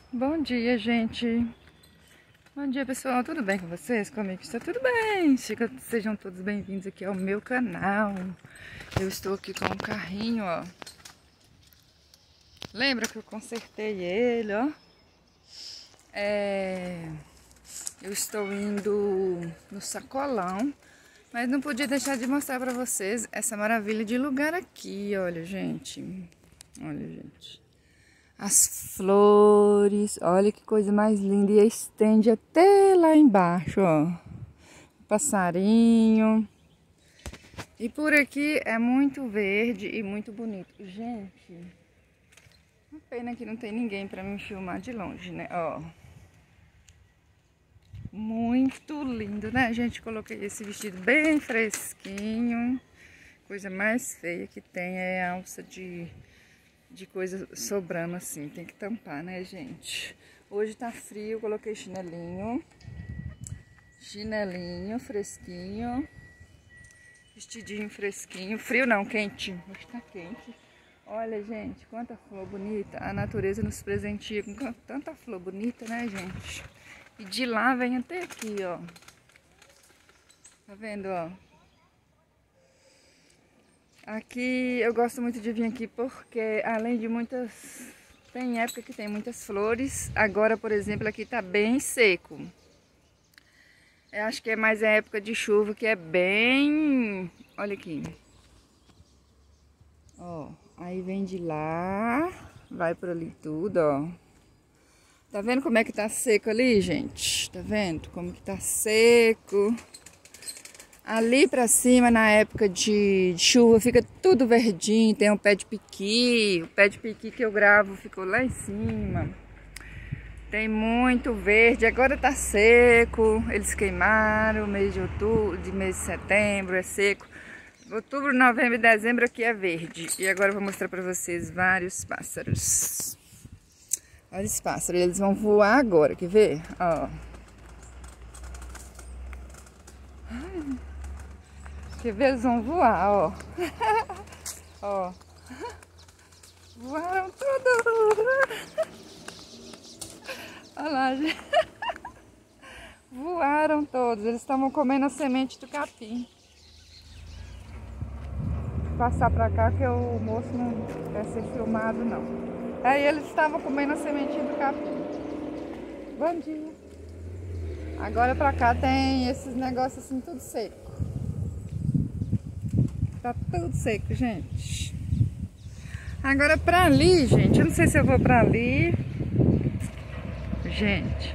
Bom dia, gente. Bom dia, pessoal. Tudo bem com vocês? Comigo está tudo bem. Sejam todos bem-vindos aqui ao meu canal. Eu estou aqui com um carrinho, ó. Lembra que eu consertei ele, ó? Eu estou indo no Sacolão, mas não podia deixar de mostrar para vocês essa maravilha de lugar aqui. Olha, gente. Olha, gente. As flores, olha que coisa mais linda, e estende até lá embaixo, ó. O passarinho. E por aqui é muito verde e muito bonito. Gente, uma pena que não tem ninguém para me filmar de longe, né? Ó. Muito lindo, né, gente? Coloquei esse vestido bem fresquinho. Coisa mais feia que tem é a alça de coisa sobrando assim, tem que tampar, né, gente? Hoje tá frio, coloquei chinelinho fresquinho, vestidinho fresquinho, frio não, quente, hoje tá quente. Olha, gente, quanta flor bonita, a natureza nos presenteia com tanta flor bonita, né, gente? E de lá vem até aqui, ó, tá vendo, ó? Aqui eu gosto muito de vir aqui porque além de muitas... Tem época que tem muitas flores. Agora, por exemplo, aqui tá bem seco. Eu acho que é mais a época de chuva que é bem... Olha aqui. Ó, aí vem de lá, vai por ali tudo, ó. Tá vendo como é que tá seco ali, gente? Tá vendo como que tá seco? Ali pra cima, na época de chuva, fica tudo verdinho. Tem um pé de piqui. O pé de piqui que eu gravo ficou lá em cima. Tem muito verde. Agora tá seco. Eles queimaram. Mês de outubro, mês de setembro é seco. Outubro, novembro e dezembro aqui é verde. E agora eu vou mostrar pra vocês vários pássaros. Olha os pássaros. Eles vão voar agora. Quer ver? Ó. Quer ver? Eles vão voar, ó. Ó. Voaram tudo. Olha lá, gente. Voaram todos. Eles estavam comendo a semente do capim. Vou passar pra cá que o moço não quer ser filmado, não. Aí eles estavam comendo a sementinha do capim. Bom dia. Agora pra cá tem esses negócios assim, tudo seco. Tá tudo seco, gente. Agora pra ali, gente, eu não sei se eu vou pra ali. Gente,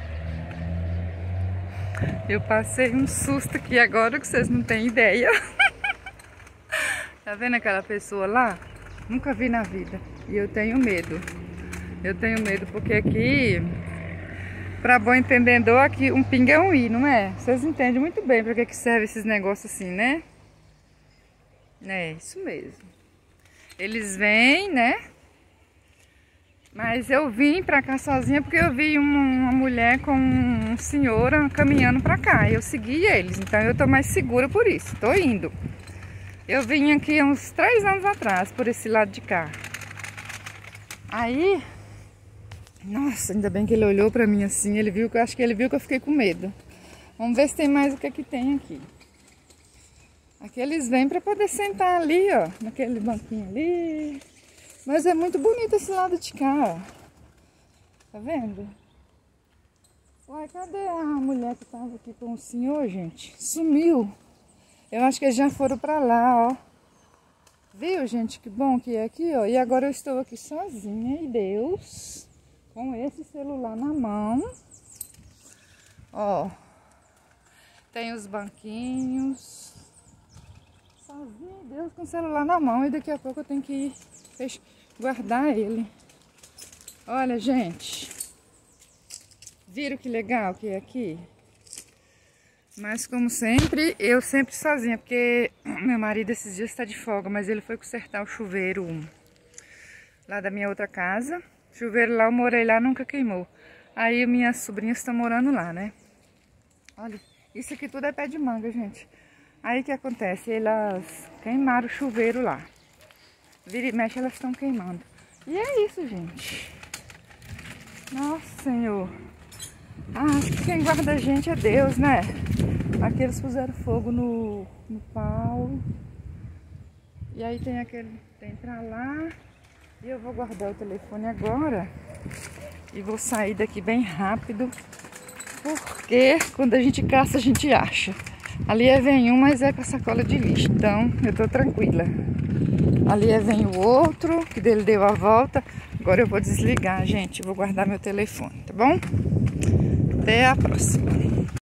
eu passei um susto aqui agora que vocês não têm ideia. Tá vendo aquela pessoa lá? Nunca vi na vida. E eu tenho medo. Eu tenho medo porque aqui, pra bom entendedor, aqui um pinga é um i, não é? Vocês entendem muito bem pra que serve esses negócios assim, né? É, isso mesmo. Eles vêm, né? Mas eu vim pra cá sozinha porque eu vi uma mulher com um senhor caminhando pra cá. Eu segui eles, então eu tô mais segura por isso. Tô indo. Eu vim aqui uns 3 anos atrás, por esse lado de cá. Aí... Nossa, ainda bem que ele olhou pra mim assim. Ele viu, acho que ele viu que eu fiquei com medo. Vamos ver se tem mais o que é que tem aqui. Aqui eles vêm para poder sentar ali, ó, naquele banquinho ali. Mas é muito bonito esse lado de cá, ó. Tá vendo? Uai, cadê a mulher que tava aqui com o senhor, gente? Sumiu. Eu acho que eles já foram para lá, ó. Viu, gente? Que bom que é aqui, ó. E agora eu estou aqui sozinha, e Deus, com esse celular na mão. Ó. Tem os banquinhos. Sozinho, Deus, com o celular na mão, e daqui a pouco eu tenho que ir guardar ele. Olha, gente, viram que legal que é aqui? Mas como sempre, eu sempre sozinha, porque meu marido esses dias está de folga, mas ele foi consertar o chuveiro lá da minha outra casa. O chuveiro lá, eu morei lá, nunca queimou. Aí minhas sobrinhas estão morando lá, né? Olha, isso aqui tudo é pé de manga, gente. Aí o que acontece? Elas queimaram o chuveiro lá. Vira e mexe, elas estão queimando. E é isso, gente. Nossa, Senhor. Ah, quem guarda a gente é Deus, né? Aqui eles puseram fogo no pau. E aí tem pra lá. E eu vou guardar o telefone agora. E vou sair daqui bem rápido. Porque quando a gente caça, a gente acha. Ali vem um, mas é com a sacola de lixo. Então eu tô tranquila. Ali vem o outro, que dele deu a volta. Agora eu vou desligar, gente. Eu vou guardar meu telefone, tá bom? Até a próxima.